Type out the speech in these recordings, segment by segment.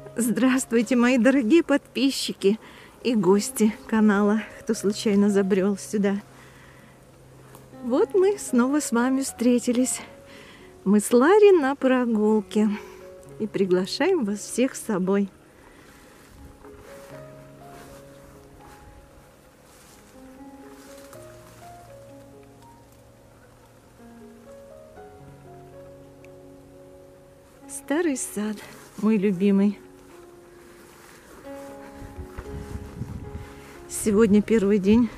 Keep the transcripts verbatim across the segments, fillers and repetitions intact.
Здравствуйте, мои дорогие подписчики и гости канала, кто случайно забрел сюда. Вот мы снова с вами встретились. Мы с Ларри на прогулке и приглашаем вас всех с собой. Старый сад, мой любимый. Сегодня первый день.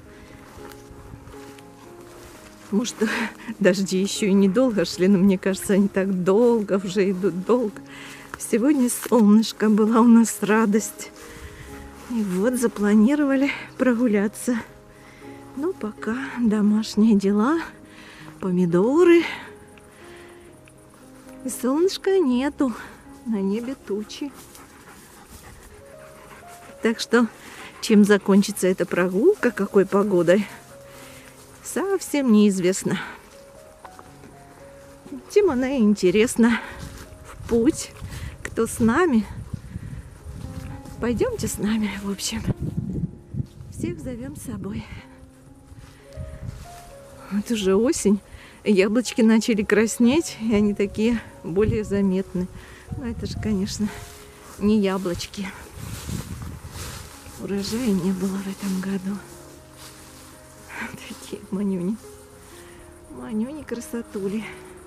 Может, дожди еще и недолго шли, но мне кажется, они так долго уже идут, долго. Сегодня солнышко, была у нас радость. И вот запланировали прогуляться. Ну, пока домашние дела, помидоры. И солнышка нету, на небе тучи. Так что, чем закончится эта прогулка, какой погодой, совсем неизвестно. Тем она и интересна. В путь. Кто с нами? Пойдемте с нами, в общем. Всех зовем с собой. Вот уже осень. Яблочки начали краснеть, и они такие более заметны. Но это же, конечно, не яблочки. Урожая не было в этом году. Такие манюни. Манюни красотули.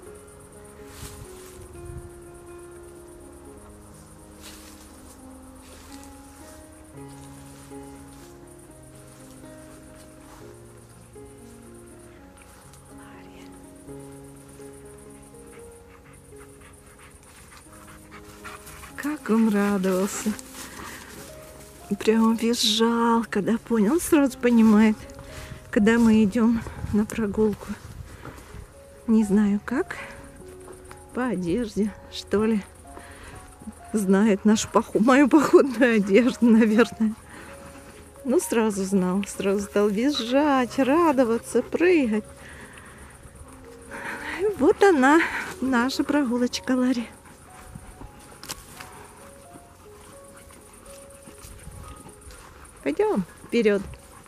Как он радовался. Прямо визжал, когда понял. Он сразу понимает, когда мы идем на прогулку. Не знаю как. По одежде, что ли. Знает нашу поход... мою походную одежду, наверное. Ну, сразу знал. Сразу стал визжать, радоваться, прыгать. И вот она, наша прогулочка, Ларри. Пойдем вперед.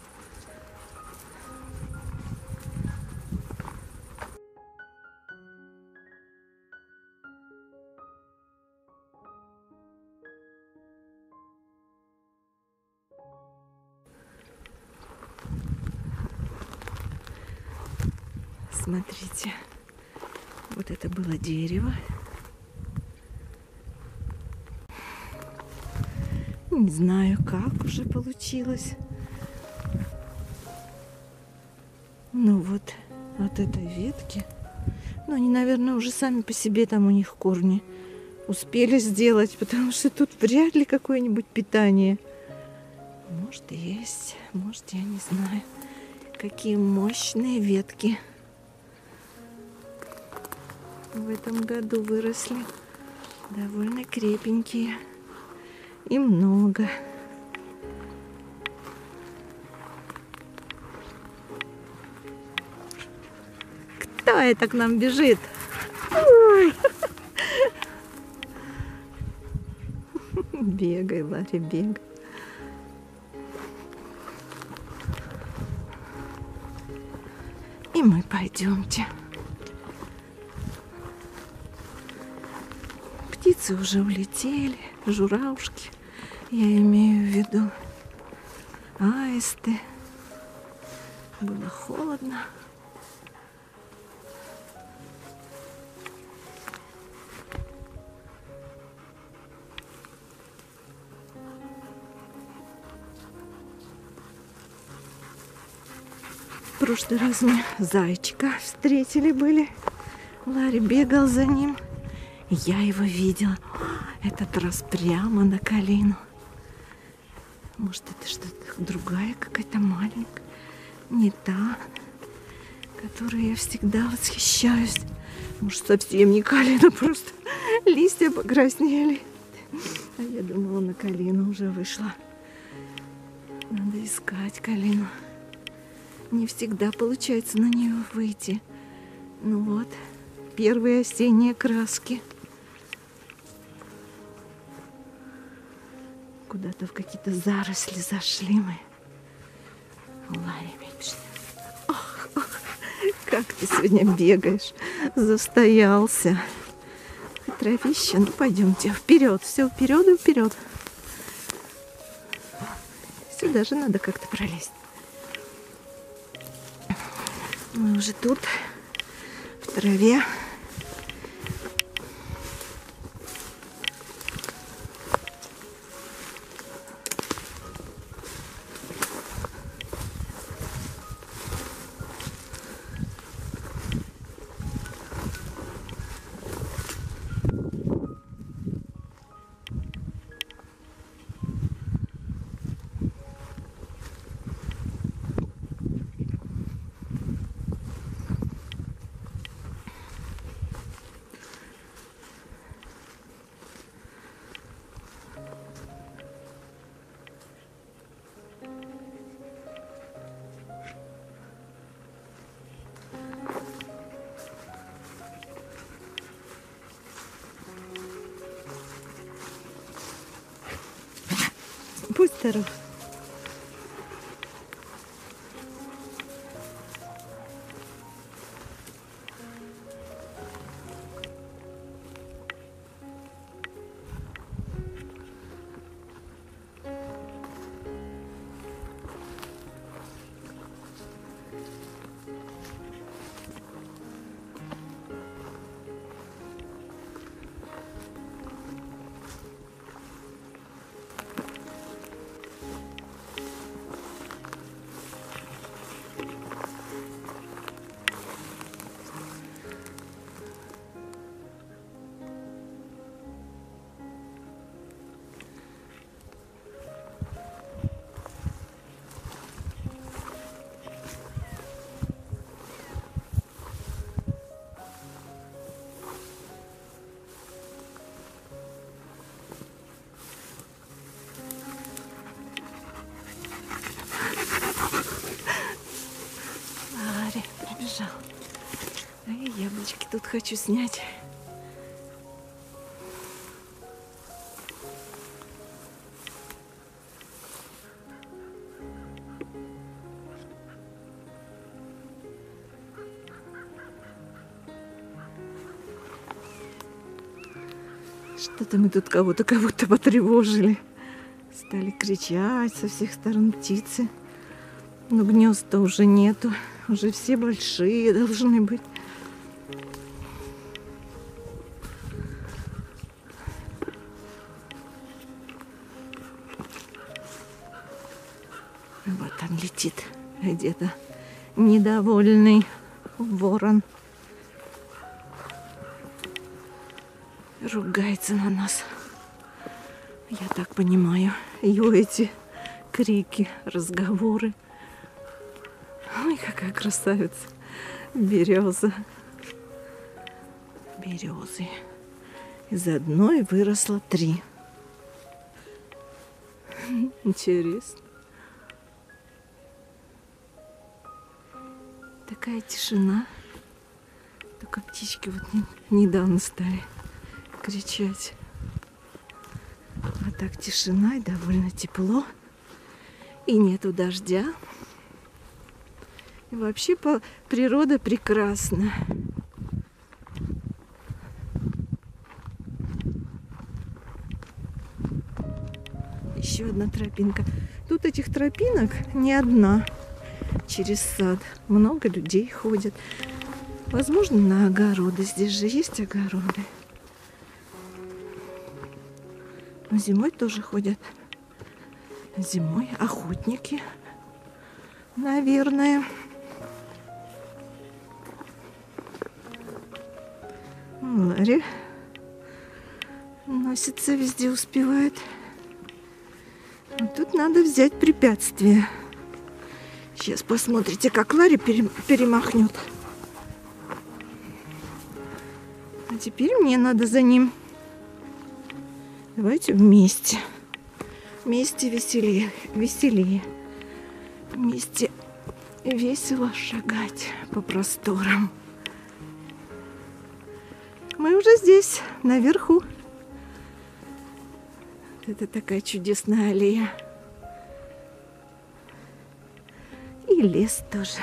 Смотрите, вот это было дерево. Не знаю, как уже получилось. Ну вот, от этой ветки. Ну, они, наверное, уже сами по себе там у них корни успели сделать, потому что тут вряд ли какое-нибудь питание. Может, есть, может, я не знаю. Какие мощные ветки в этом году выросли. Довольно крепенькие. И много. Кто это к нам бежит? Ой. Бегай, Ларри, бегай. И мы пойдемте. Птицы уже улетели, журавушки, я имею в виду, аисты. Было холодно. В прошлый раз мы зайчика встретили были. Ларри бегал за ним. Я его видела. Этот раз прямо на калину. Может, это что-то другая какая-то маленькая. Не та, которой я всегда восхищаюсь. Может, совсем не калина, просто листья покраснели. А я думала, на калину уже вышла. Надо искать калину. Не всегда получается на нее выйти. Ну вот, первые осенние краски. Куда-то в какие-то заросли зашли мы. Ларри, видишь? Ох, ох, как ты сегодня бегаешь. Застоялся. Травище. Ну, пойдемте вперед. Все вперед и вперед. Сюда же надо как-то пролезть. Мы уже тут, в траве. Будь здоров. Ларри прибежал. А я яблочки тут хочу снять. Что-то мы тут кого-то как будто потревожили. Стали кричать со всех сторон птицы. Но гнезд-то уже нету. Уже все большие должны быть. Вот он летит где-то недовольный ворон. Ругается на нас. Я так понимаю, его эти крики, разговоры. Ой, какая красавица. Береза. Березы. Из одной выросло три. Интересно. Такая тишина. Только птички вот недавно стали кричать. А так тишина и довольно тепло. И нету дождя. И вообще природа прекрасна. Еще одна тропинка. Тут этих тропинок не одна через сад. Много людей ходят. Возможно, на огороды. Здесь же есть огороды. Но зимой тоже ходят. Зимой охотники, наверное. Ларри носится, везде успевает. А тут надо взять препятствие. Сейчас посмотрите, как Ларри перемахнет. А теперь мне надо за ним. Давайте вместе. Вместе веселее. Веселее. Вместе весело шагать по просторам. Мы уже здесь, наверху. Это такая чудесная аллея. И лес тоже.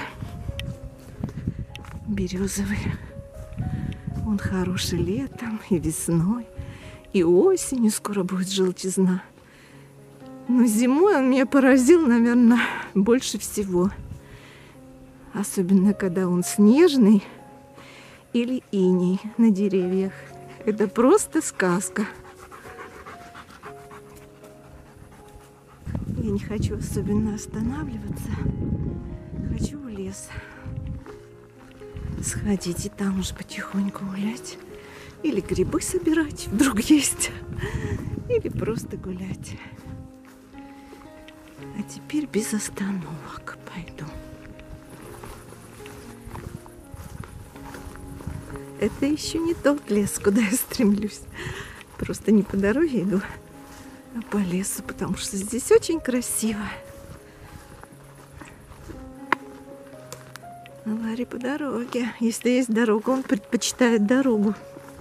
Березовый. Он хороший летом и весной. И осенью скоро будет желтизна. Но зимой он меня поразил, наверное, больше всего. Особенно, когда он снежный или иней на деревьях. Это просто сказка. Я не хочу особенно останавливаться. Хочу в лес сходить и там уж потихоньку гулять. Или грибы собирать, вдруг есть. Или просто гулять. А теперь без остановок пойду. Это еще не тот лес, куда я стремлюсь. Просто не по дороге иду, а по лесу, потому что здесь очень красиво. А Ларри по дороге. Если есть дорога, он предпочитает дорогу.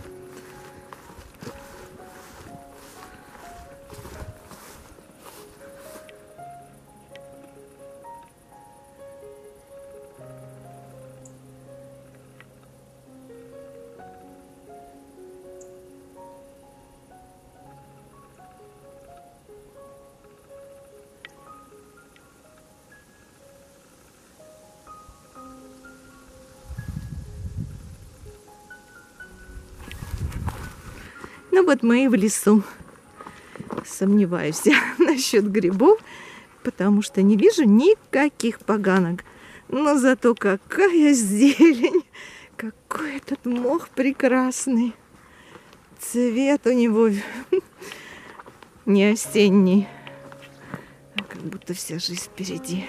Ну вот мы и в лесу. Сомневаюсь я насчет грибов, потому что не вижу никаких поганок. Но зато какая зелень, какой этот мох прекрасный. Цвет у него не осенний, а как будто вся жизнь впереди.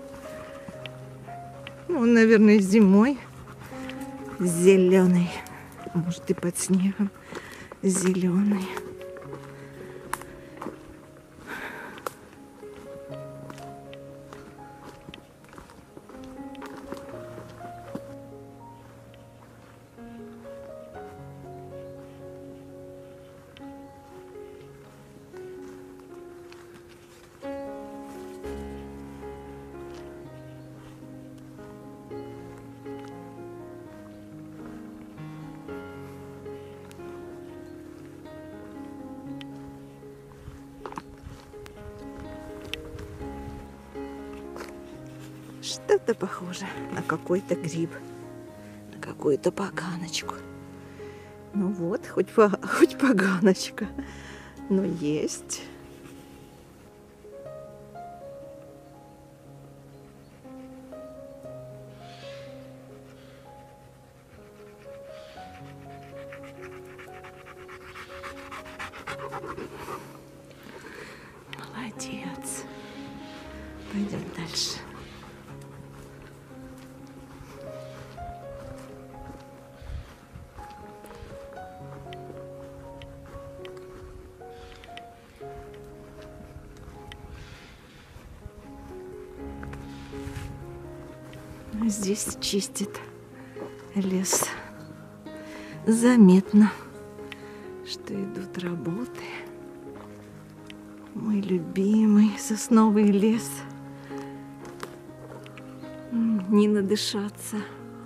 Ну, он, наверное, зимой зеленый, может и под снегом. Зеленый. Что-то похоже на какой-то гриб, на какую-то поганочку. Ну вот, хоть, по, хоть поганочка, но есть. Молодец. Пойдем дальше. Здесь чистит лес. Заметно, что идут работы. Мой любимый сосновый лес. Не надышаться.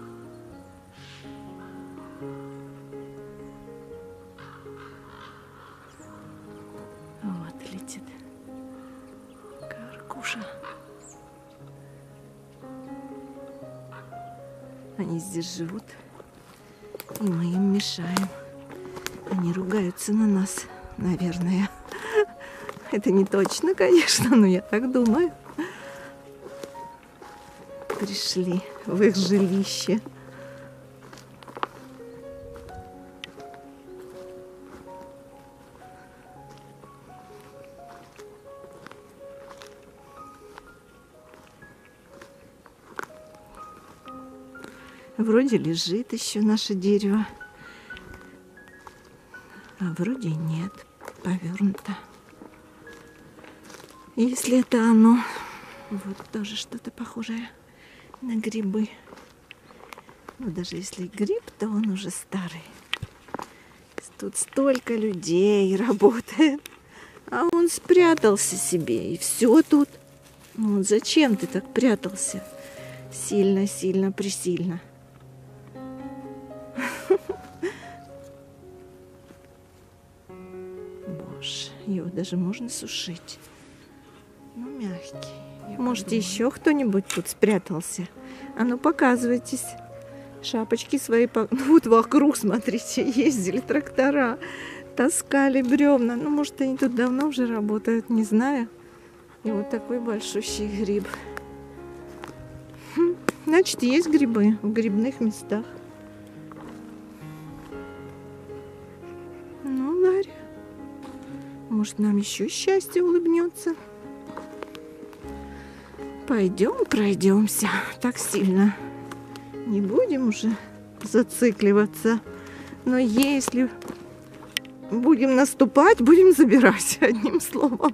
Вот летит каркуша. Они здесь живут, и мы им мешаем. Они ругаются на нас, наверное. Это не точно, конечно, но я так думаю. Пришли в их жилище. Вроде лежит еще наше дерево, а вроде нет, повернуто. Если это оно, вот тоже что-то похожее на грибы. Но даже если гриб, то он уже старый. Тут столько людей работает, А он спрятался себе, и все тут. Ну, вот зачем ты так прятался? Сильно, сильно, пресильно. Боже, его даже можно сушить. Ну, мягкий. Может, еще кто-нибудь тут спрятался? А ну, показывайтесь. Шапочки свои. Ну, вот вокруг, смотрите, ездили трактора. Таскали бревна. Ну, может, они тут давно уже работают, не знаю. И вот такой большущий гриб. Хм, значит, есть грибы в грибных местах. Ну, Ларри, может, нам еще счастье улыбнется. Пойдем, пройдемся. Так сильно не будем уже зацикливаться. Но если будем наступать, будем забирать, одним словом.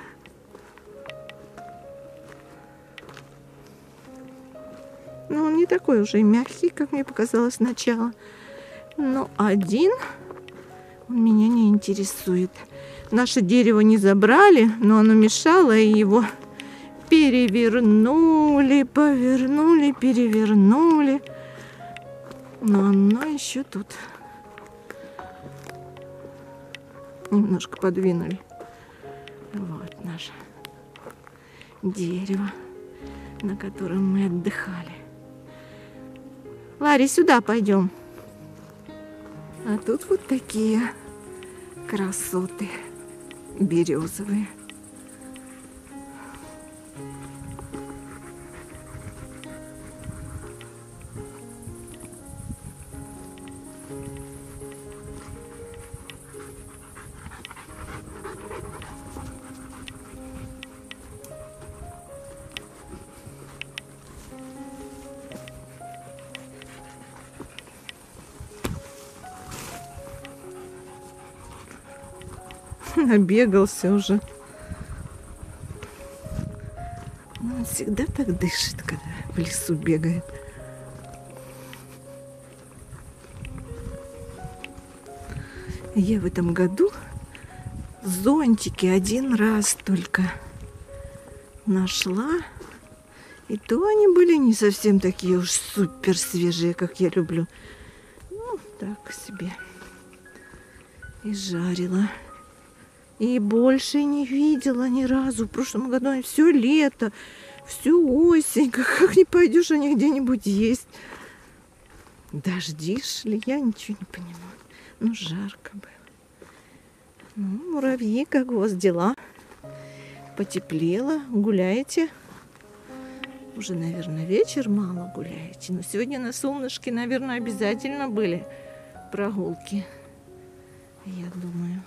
Ну, он не такой уже мягкий, как мне показалось сначала. Но один он меня не интересует. Наше дерево не забрали, но оно мешало, и его перевернули, повернули, перевернули. Но оно еще тут. Немножко подвинули. Вот наше дерево, на котором мы отдыхали. Ларри, сюда пойдем. А тут вот такие красоты березовые. Набегался уже. Он всегда так дышит, когда в лесу бегает. Я в этом году зонтики один раз только нашла. И то они были не совсем такие уж супер свежие, как я люблю. Ну, так себе. И жарила. И больше не видела ни разу. В прошлом году все лето, всю осень. Как не пойдешь, они где-нибудь есть. Дожди шли, я ничего не понимаю. Ну, жарко было. Ну, муравьи, как у вас дела? Потеплело, гуляете? Уже, наверное, вечер мало гуляете. Но сегодня на солнышке, наверное, обязательно были прогулки. Я думаю.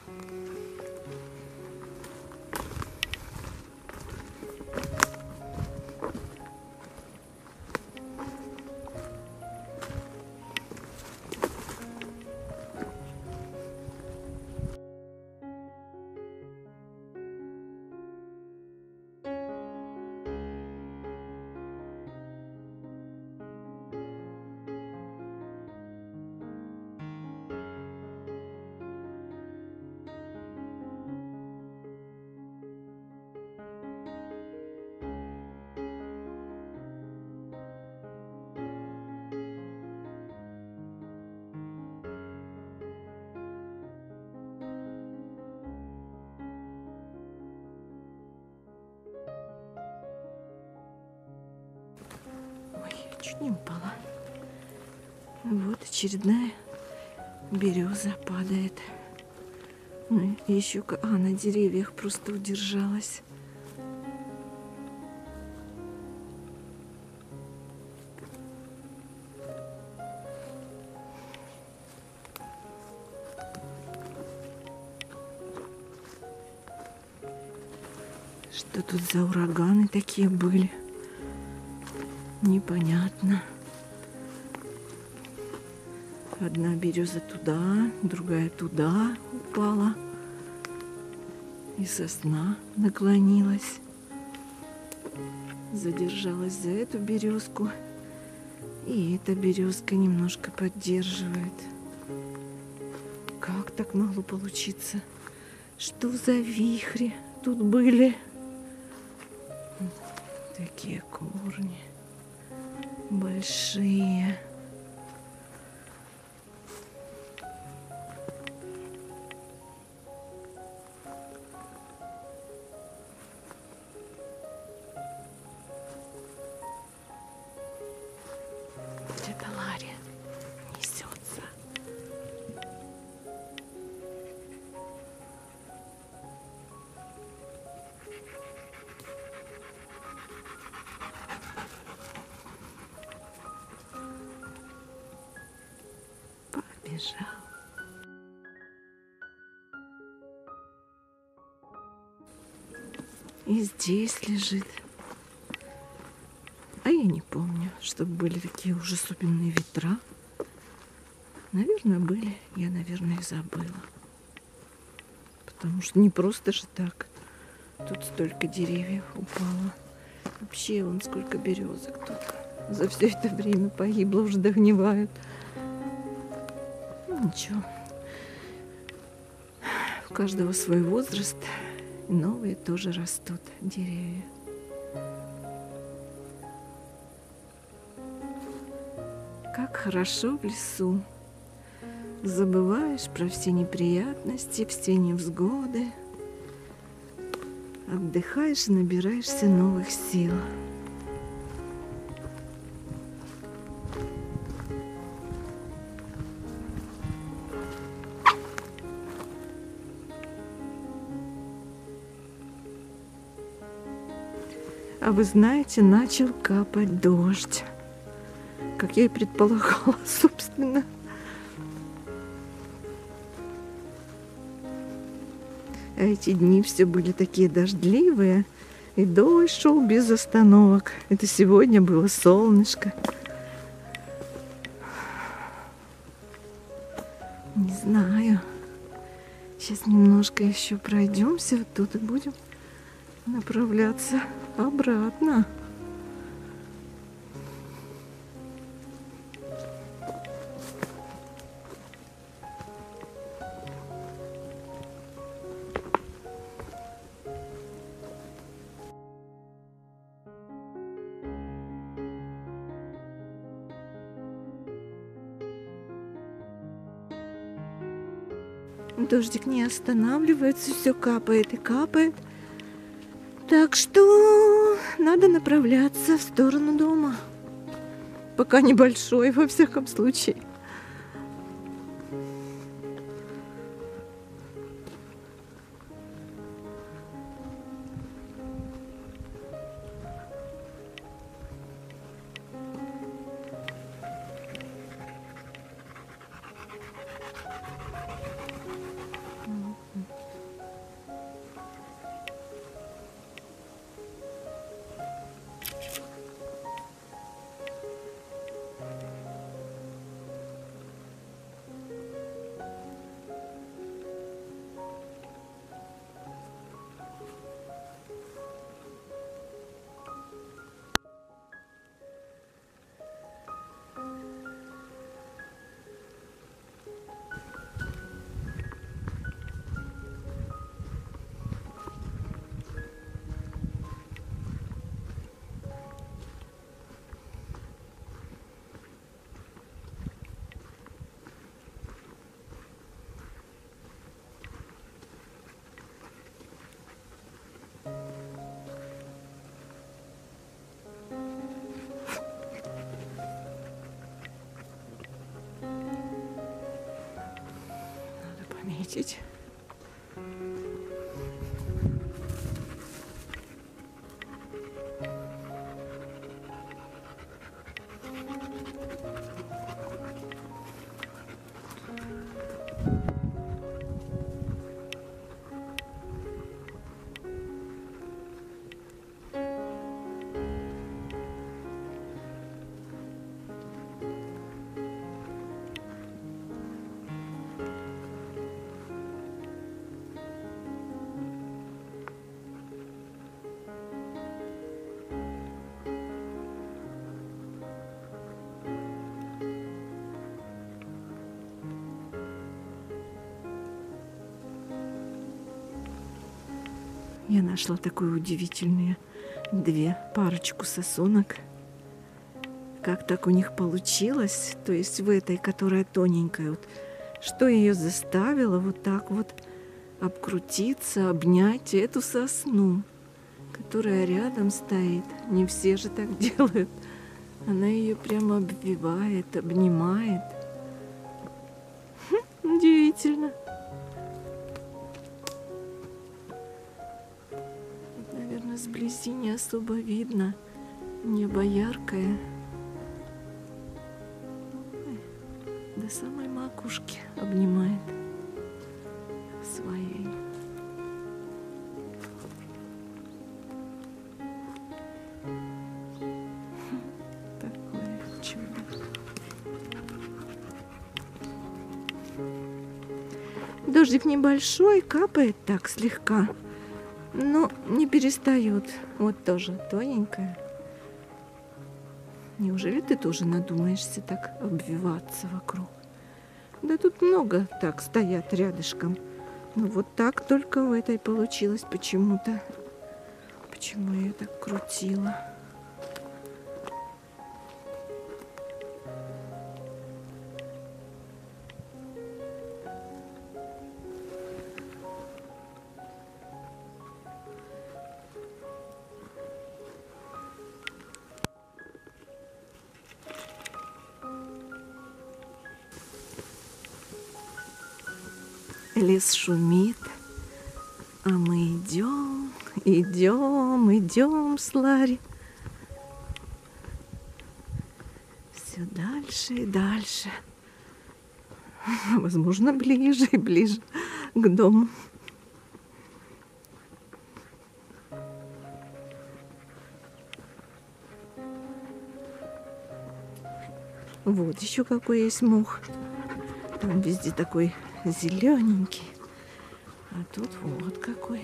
Чуть не упала. Вот очередная береза падает. Ну и еще, а на деревьях просто удержалась. Что тут за ураганы такие были? Непонятно. Одна береза туда, другая туда упала. И сосна наклонилась. Задержалась за эту березку. И эта березка немножко поддерживает. Как так могло получиться? Что за вихри тут были? Такие корни большие. Где-то Ларри несется. Побежал. И здесь лежит. А я не помню, чтобы были такие уже особенные ветра. Наверное, были. Я, наверное, их забыла. Потому что не просто же так. Тут столько деревьев упало. Вообще, вон сколько березок тут за все это время погибло, уже догнивают. Ну, ничего. У каждого свой возраст. И новые тоже растут деревья. Как хорошо в лесу. Забываешь про все неприятности, все невзгоды. Отдыхаешь и набираешься новых сил. А вы знаете, начал капать дождь. Как я и предполагала, собственно. А эти дни все были такие дождливые, и дождь шел без остановок. Это сегодня было солнышко. Не знаю. Сейчас немножко еще пройдемся вот тут и будем направляться обратно. Дождик не останавливается, все капает и капает. Так что надо направляться в сторону дома. Пока небольшой, во всяком случае. Метить. Я нашла такую удивительную две парочку сосонок. Как так у них получилось? То есть в этой, которая тоненькая, вот, что ее заставило вот так вот обкрутиться, обнять эту сосну, которая рядом стоит. Не все же так делают. Она ее прямо обвивает, обнимает. Хм, удивительно. Наверное, сблизи не особо видно. Небо яркое. До самой макушки обнимает своей. Такое чудо. Дождик небольшой, капает так слегка, но не перестает. Вот тоже тоненькая. Неужели ты тоже надумаешься так обвиваться вокруг? Да тут много так стоят рядышком. Ну вот так только в этой получилось почему-то. Почему я так крутила? Лес шумит, а мы идем, идем, идем с Ларри. Все дальше и дальше. Возможно, ближе и ближе к дому. Вот еще какой есть мох. Там везде такой зелененький. А тут вот какой.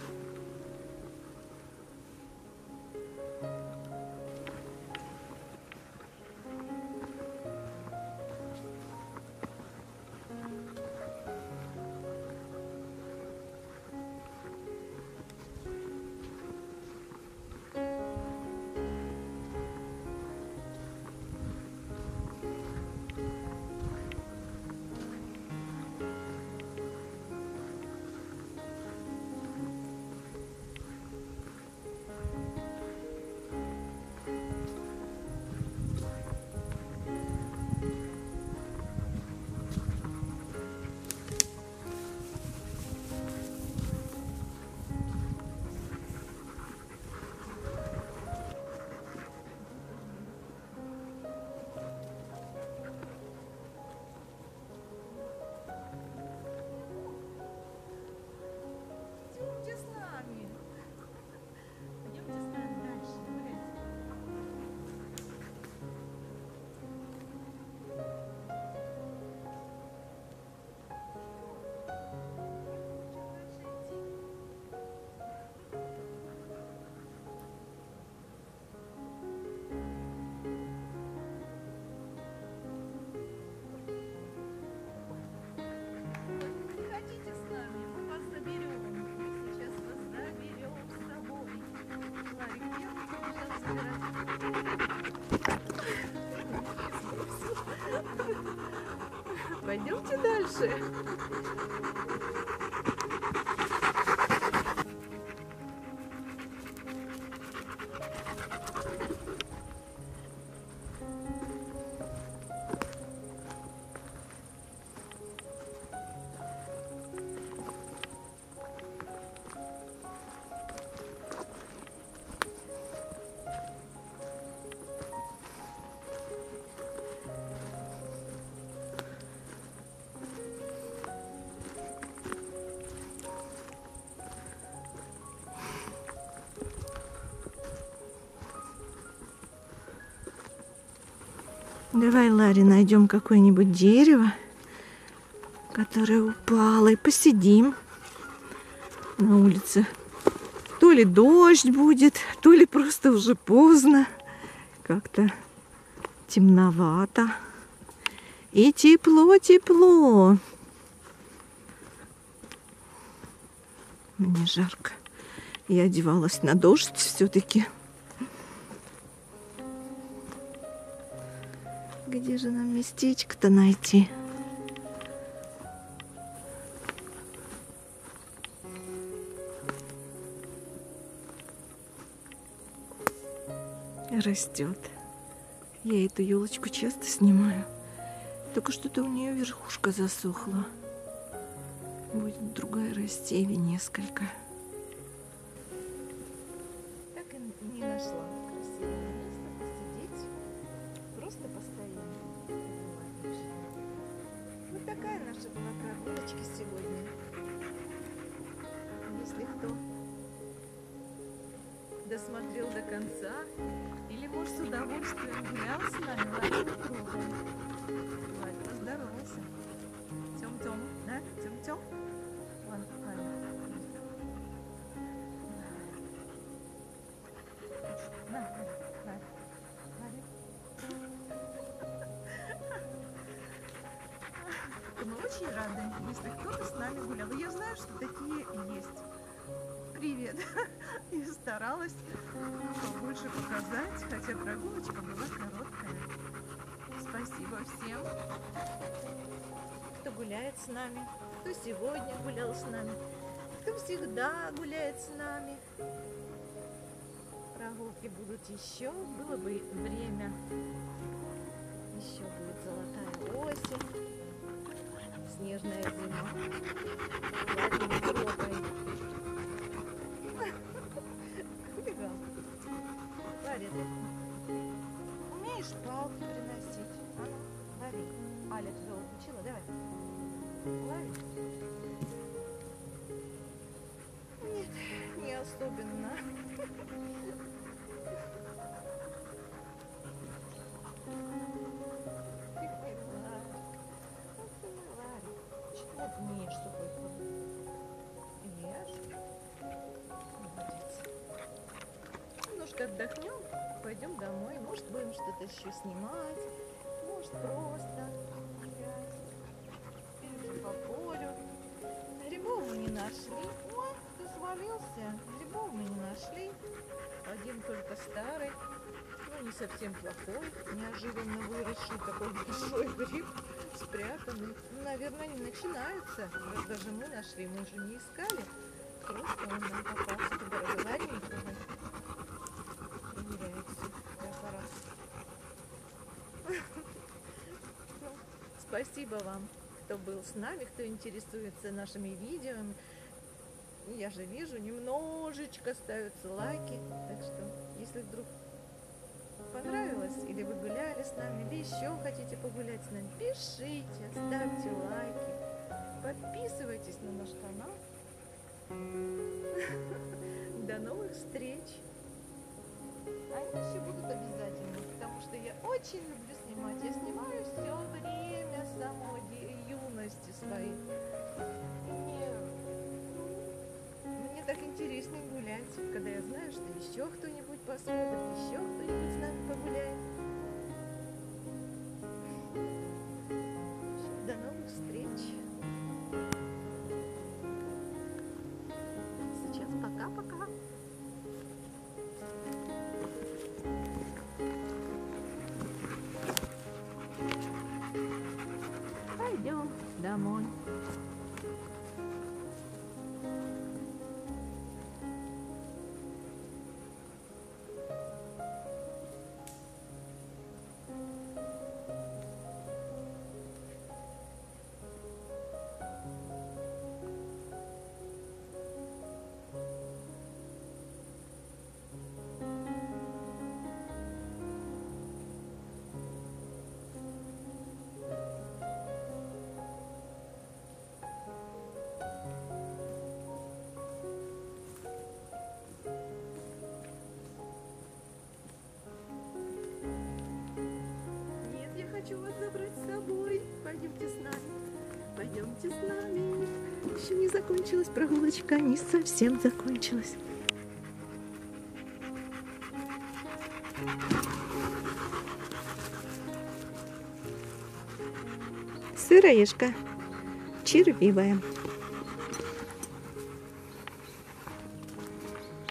Пойдемте дальше. Давай, Ларри, найдем какое-нибудь дерево, которое упало, и посидим на улице. То ли дождь будет, то ли просто уже поздно. Как-то темновато. И тепло-тепло. Мне жарко. Я одевалась на дождь все-таки. Где же нам местечко-то найти? Растет. Я эту елочку часто снимаю. Только что-то у нее верхушка засохла. Будет другая расти или несколько. Так и не нашла красивого места посидеть. Просто постоянно. Вот такая наша была прогулочка сегодня. Если кто досмотрел до конца, или, может, с удовольствием гулял с нами, Ладно, пробуем. Ладно, поздоровайся. Тём-тём, да? Тём-тём? Ладно, ладно. На, на, на. Мы очень рады, если кто-то с нами гулял. Я знаю, что такие есть. Привет! Я старалась побольше показать, хотя прогулочка была короткая. Спасибо всем, кто гуляет с нами, кто сегодня гулял с нами, кто всегда гуляет с нами. Прогулки будут еще, было бы время. Еще будет золотая осень, снежная зима. Ладно, тропой. Варя, ты умеешь палки приносить? А ну, лови. Аля тебя учила, давай. Лови. Нет, не особенно. Ты мой Ларик. Вот ты мой Ларик. Чего ты не ешь сухой корм? Ешь. Молодец. Немножко отдохнем, пойдем домой. Может, будем что-то еще снимать. Может, просто гулять. Или по полю. Грибов мы не нашли. Ой, ты свалился. Грибов мы не нашли. Один только старый. Ну, не совсем плохой. Неожиданно выросший такой большой гриб. Спрятанный. Ну, наверное, не начинаются. Раз даже мы нашли. Мы же не искали. Просто он нам попался. Дороговаренького. Спасибо вам, кто был с нами, кто интересуется нашими видео. Я же вижу, немножечко ставятся лайки. Так что, если вдруг понравилось, или вы гуляли с нами, или еще хотите погулять с нами, пишите, ставьте лайки, подписывайтесь на наш канал. До новых встреч! Они еще будут обязательно, потому что я очень люблю снимать. Я снимаю все время с самой юности своей. Мне, мне так интереснее гулять, когда я знаю, что еще кто-нибудь посмотрит, еще кто-нибудь с нами погуляет. До новых встреч! Сейчас пока-пока! Пойдем домой. Хочу вас забрать с собой. Пойдемте с нами. Пойдемте с нами. Еще не закончилась прогулочка, не совсем закончилась. Сыроежка червивая.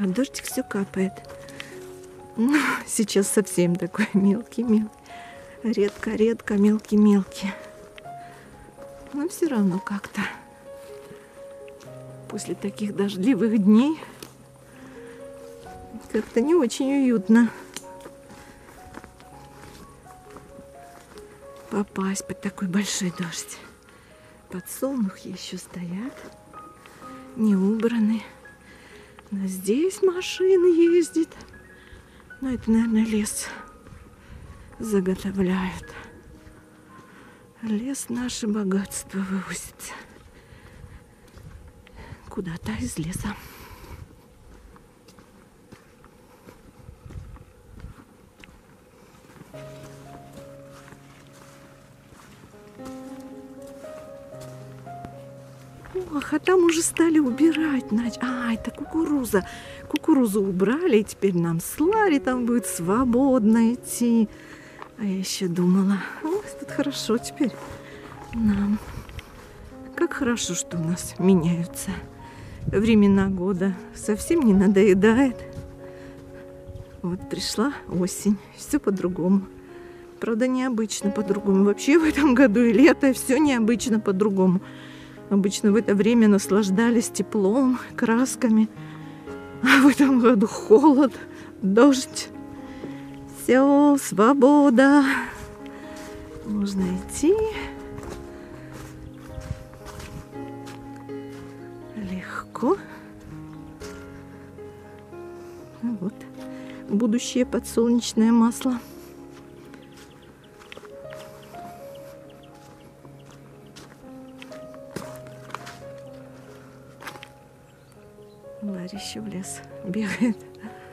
А дождик все капает. Ну, сейчас совсем такой мелкий-мелкий. Редко-редко мелкий-мелкий. Но все равно как-то после таких дождливых дней как-то не очень уютно попасть под такой большой дождь. Подсолнухи еще стоят, не убраны. Но здесь машины ездят. Но это, наверное, лес заготовляют. Лес наше богатство вывозится куда-то из леса. Ох, а там уже стали убирать. А, это кукуруза. Кукурузу убрали, и теперь нам с Ларри там будет свободно идти. А я еще думала, ой, тут хорошо теперь нам. Как хорошо, что у нас меняются времена года. Совсем не надоедает. Вот пришла осень, все по-другому. Правда, необычно по-другому. Вообще в этом году и лето, все необычно по-другому. Обычно в это время наслаждались теплом, красками. А в этом году холод, дождь. Все, свобода. Можно идти. Легко. Вот. Будущее подсолнечное масло. Ларри еще в лес бегает.